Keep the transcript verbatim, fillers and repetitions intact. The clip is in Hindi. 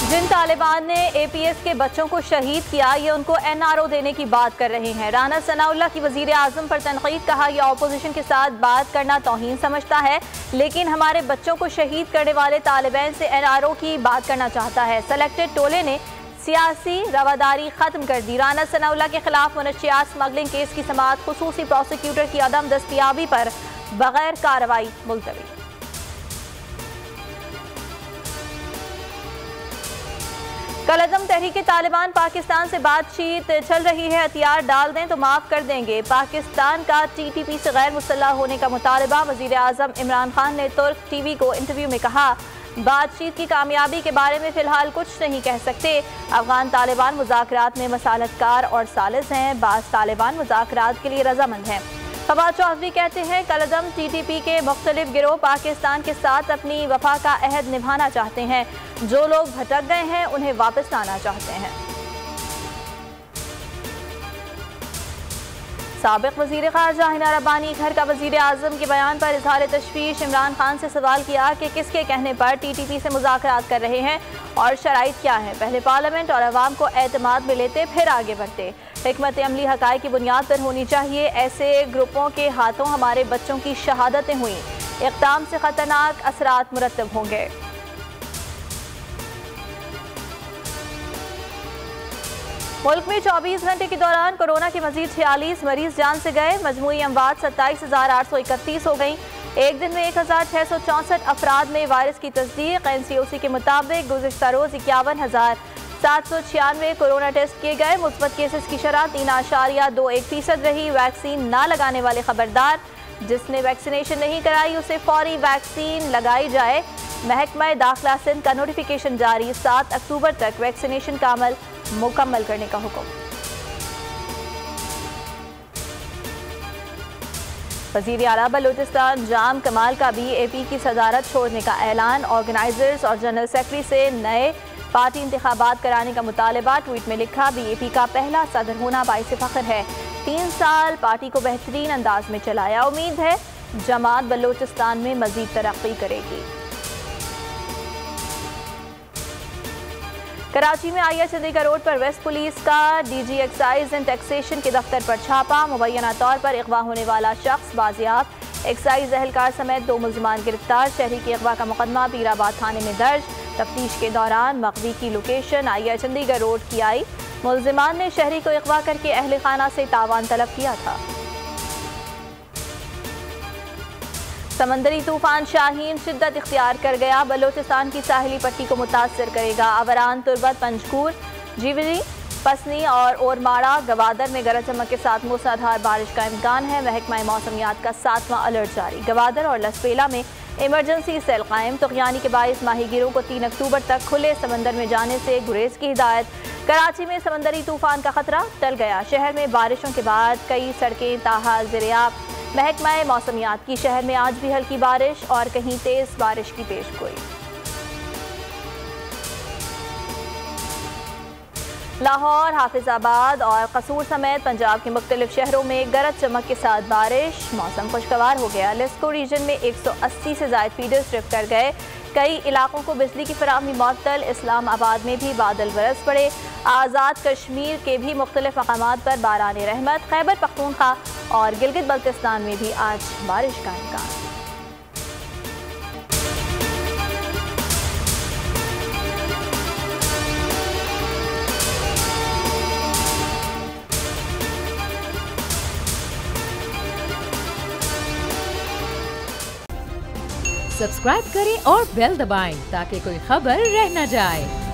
जिन तालिबान ने ए पी एस के बच्चों को शहीद किया, ये उनको एन आर ओ देने की बात कर रहे हैं। राना सनाउल्लाह की वजीर आजम पर तनकीद, कहा यह अपोजिशन के साथ बात करना तौहीन समझता है, लेकिन हमारे बच्चों को शहीद करने वाले तालिबान से एन आर ओ की बात करना चाहता है। सेलेक्टेड टोले ने सियासी रवादारी खत्म कर दी। राना सनाउल्लाह के खिलाफ मुनशियात स्मगलिंग केस की समाअत खुसूसी प्रोसिक्यूटर की अदम दस्तयाबी पर बगैर कार्रवाई मुलतवी। कलअदम तहरीक तालिबान पाकिस्तान से बातचीत चल रही है, हथियार डाल दें तो माफ़ कर देंगे। पाकिस्तान का टी टी पी से गैर मुसल्लह होने का मुतालबा। वज़ीर आज़म इमरान खान ने तुर्क टी वी को इंटरव्यू में कहा, बातचीत की कामयाबी के बारे में फ़िलहाल कुछ नहीं कह सकते। अफगान तालिबान मुज़ाकरात में मसालतकार और सालिस हैं। बाज़ तालिबान मुज़ाकरात के लिए रजामंद हैं। फवाद चौधरी कहते हैं, कलअदम टी टी पी के मुख्तलिफ गिरोह पाकिस्तान के साथ अपनी वफा का अहद निभाना चाहते हैं। जो लोग भटक गए हैं उन्हें वापस लाना चाहते हैं। साबिक वज़ीर ख़ारजा हिना रब्बानी घर का वज़ीर आज़म के बयान पर इज़हार तशवीश। इमरान खान से सवाल किया कि किसके कहने पर टी टी पी से मुज़ाकरात कर रहे हैं और शराइत क्या है। पहले पार्लियामेंट और अवाम को एतमाद में लेते फिर आगे बढ़ते। हिकमत अमली हक़ाइक़ की बुनियाद पर होनी चाहिए। ऐसे ग्रुपों के हाथों हमारे बच्चों की शहादतें हुई। इक़दाम से ख़तरनाक असरात मुरतब होंगे। मुल्क में चौबीस घंटे के दौरान कोरोना के मजीद छियालीस मरीज जान से गए। मजमूई अमवात सत्ताईस हजार आठ सौ इकतीस हो गई। एक दिन में एक हजार छः सौ चौंसठ अफराद में वायरस की तस्दीक। एन सी ओ सी के मुताबिक गुज़िश्ता रोज़ इक्यावन हजार सात सौ छियानवे कोरोना टेस्ट किए गए। मुस्बत केसेस की शरह तीन आशारिया दो एक फीसद रही। वैक्सीन ना लगाने वाले खबरदार, जिसने वैक्सीनेशन नहीं कराई उसे फौरी वैक्सीन लगाई जाए। महकमा दाखिला सिंध का नोटिफिकेशन जारी, सात अक्टूबर तक वैक्सीनेशन का अमल मुकम्मल करने का हुक्म। वज़ीर आला बलूचिस्तान जाम कमाल का भी ए पी की सदारत छोड़ने का ऐलान। ऑर्गेनाइजर्स और जनरल सेक्रेटरी से नए पार्टी इंतखाबात कराने का मुतालबा। ट्वीट में लिखा, बी ए पी का पहला सदर होना बाइस फ़ख्र है। तीन साल पार्टी को बेहतरीन अंदाज में चलाया। उम्मीद है जमात बलूचिस्तान में मजीद तरक्की करेगी। कराची में आइया चंद्रिका रोड पर वेस्ट पुलिस का D G excise and taxation के दफ्तर पर छापा। मुबैना तौर पर अगवा होने वाला शख्स बाजियाब। एक्साइज एहलकार समेत दो मुल्जिमान गिरफ्तार। शहरी के अगवा का मुकदमा पीराबाद थाने में दर्ज। तफ्तीश के दौरान मगवी की लोकेशन आइया चंद्रिका रोड की आई। मुल्जिमान ने शहरी को अगवा करके अहल खाना से तावान तलब किया था। समंदरी तूफान शाहीन शिद्दत इख्तियार कर गया। बलोचिस्तान की साहिली पट्टी को मुतासर करेगा। अवरान, तुर्बत, पंजकूर, जीवरी, पसनी और ओरमाड़ा, गवादर में गरज चमक के साथ मूसलाधार बारिश का इम्कान है। महकमा मौसमियात का सातवां अलर्ट जारी। गवादर और लसपेला में इमरजेंसी सेल कायम। तुग़यानी के बाइस माहीगीरों को तीन अक्टूबर तक खुले समंदर में जाने से गुरेज की हिदायत। कराची में समंदरी तूफान का खतरा टल गया। शहर में बारिशों के बाद कई सड़कें ताहाल ज़िरियाब। महकमा मौसमियात की शहर में आज भी हल्की बारिश और कहीं तेज बारिश की पेशगोई। लाहौर, हाफिजाबाद और कसूर समेत पंजाब के मुख्तलिफ शहरों में गरज चमक के साथ बारिश। मौसम खुशगवार हो गया। लेस्को रीजन में एक सौ अस्सी से ज़ायद फीडर स्ट्रिप कर गए। कई इलाकों को बिजली की फराहमी मुअत्तल। इस्लामाबाद में भी बादल बरस पड़े। आज़ाद कश्मीर के भी मुख्तलिफ मकामात पर बारान रहमत। खैबर पख्तूनख्वा और गिलगित बल्तिस्तान में भी आज बारिश का इम्कान। सब्सक्राइब करें और बेल दबाएं ताकि कोई खबर रह न जाए।